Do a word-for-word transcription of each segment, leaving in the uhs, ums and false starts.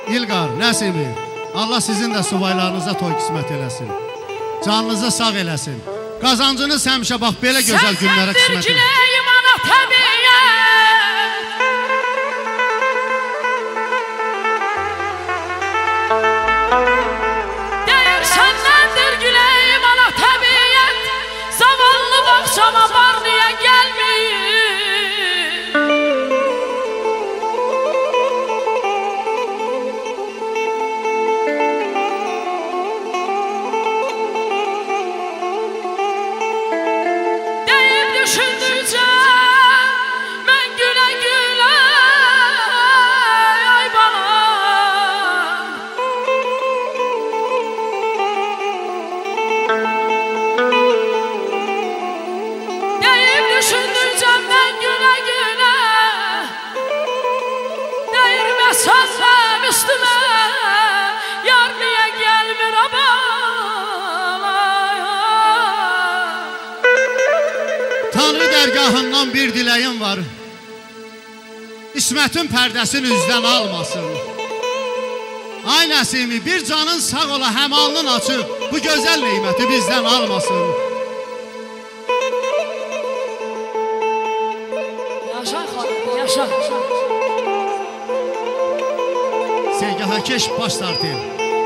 İlqar, Nəsimi, Allah sizin də subaylarınıza toy qismət eləsin. Canınızı sağ eləsin. Qazancınız həmişə bax belə gözəl günlərə qismət eləsin. Deyir səndəndir güləyim ana təbiyyət, zavallı baxşama var niyə gəlməyir? Deyib düşündükcə mən gülə gülə ay bana. Deyib düşündükcə mən gülə gülə, deyir məsələm üstümə, yar niyə gəlmir aman? Tanrı dərgahından bir diləyim var. İsmətin pərdəsini üzdən almasın. Ay Nəsimi, bir canın sağ ola həmalının açıb, bu gözəl neyməti bizdən almasın. Yaşa xanım, yaşa. Sevgaha keş baş tartayım.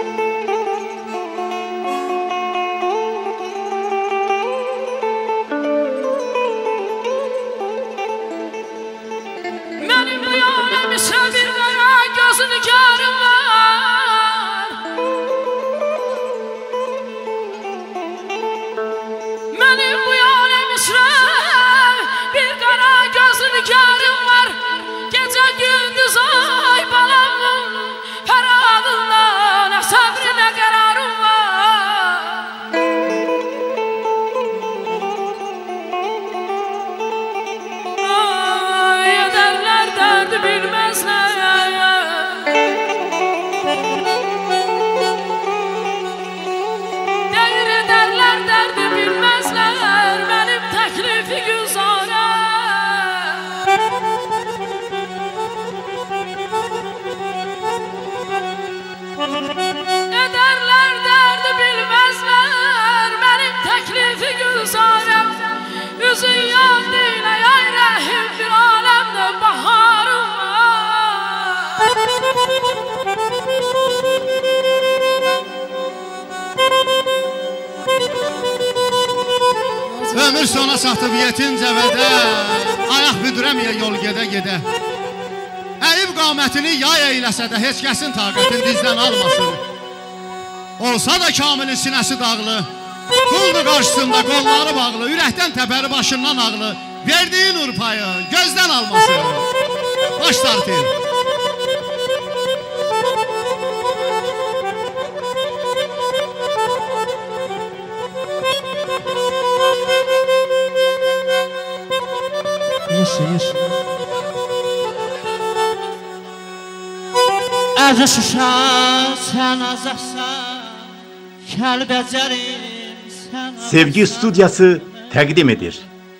Mənim bu yanəmişə bir qara gözünü görüm var. Mənim bu yanəmişə bir qara gözünü görüm var. Gecə gündüz ay balamın fəradında nə səbri nə qərarım var. Ay ederler derdi bilmezler. Deyir ederler derdi bilmezler. Benim teklifi güzare. Ederler derdi bilmezler. Benim teklifi güzare. Üzün yandıyla yay rahim bir alemde baharım var. Ömür sona çatıb yetin cəvədə, ayaq büdürəməyə yol gedə-gedə. Əyib qamətini yay eyləsə də heç kəsin taqətin dizdən almasın. Olsa da Kamilin sinəsi dağlı, quldur qarşısında qolları bağlı, ürəkdən təbəri başından ağlı, verdiyin urpayı gözdən almasın. Baş tartayım. Yaşa, yaşa. Əzi Şuşa, sən azaqsan, Kəlbəcərim, sən azaqsan. Sevgi Stüdyosu təqdim edir.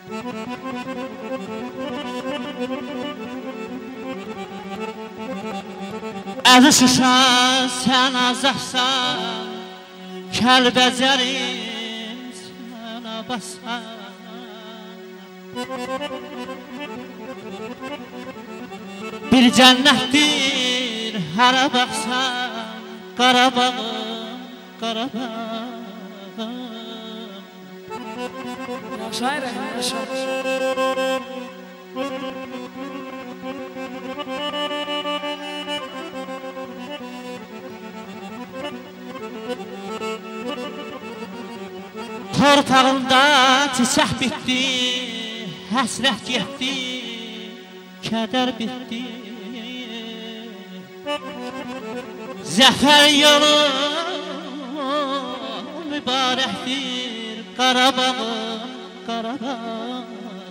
Əzi Şuşa, sən azaqsan, Kəlbəcərim, sən abasan. Bir cənnətdir, hara baxsan, Qarabağım, Qarabağım. Yaşa Rəhim, yaşa. Torpağımda çiçək bitdi, həsrət getdi, kədər bitdi. Zəfər yolu mübarəkdir, Qarabağım, Qarabağım.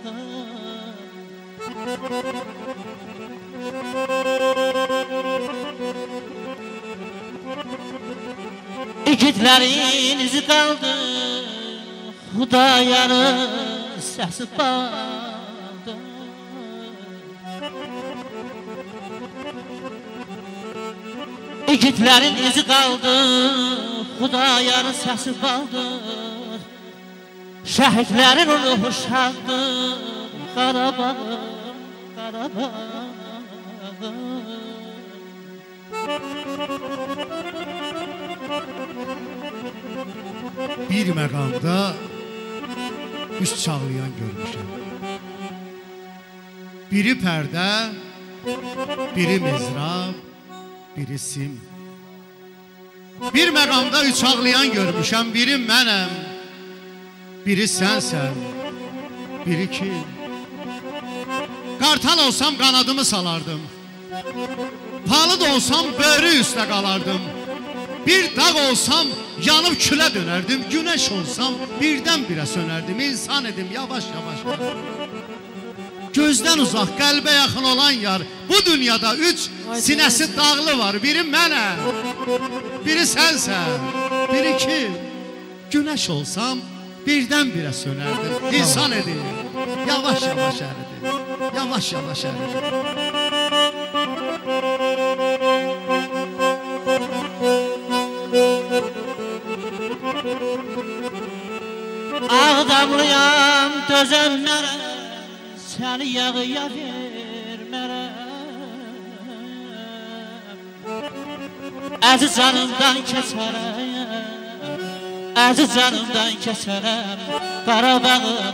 İgidlərin izi qaldı, Xudayarın səsi bağdı. İgidlərin izi qaldı, Xudayarın səsi qaldı. Şəhidlərin ruhu şaddı, Qarabağım, Qarabağım. Bir məqamda üç çağlayan görmüşəm. Biri pərdə, biri mezrab, biri sim. Bir məqamda üç ağlayan görmüşəm. Biri mənəm, biri sənsən, biri kim? Qartal olsam qanadımı salardım. Palıd olsam böyrü üstə qalardım. Bir dağ olsam yanıb külə dönərdim. Güneş olsam birdən-birə sönərdim. İnsan edim yavaş-yavaş. Gözdən uzaq, qəlbə yaxın olan yar. Bu dünyada üç sinəsi dağlı var. Biri mənəm, biri sənsən, biri kim? Güneş olsam birdən-birə sönərdim. İnsan edim yavaş-yavaş əridim. Yavaş-yavaş əridim. Ağdamlıyam dözənlərəm, səni yağıya vermərəm. Əziz canımdan keçərəm, əziz canımdan keçərəm. Qarabağım,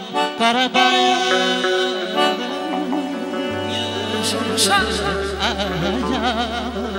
Qarabağım.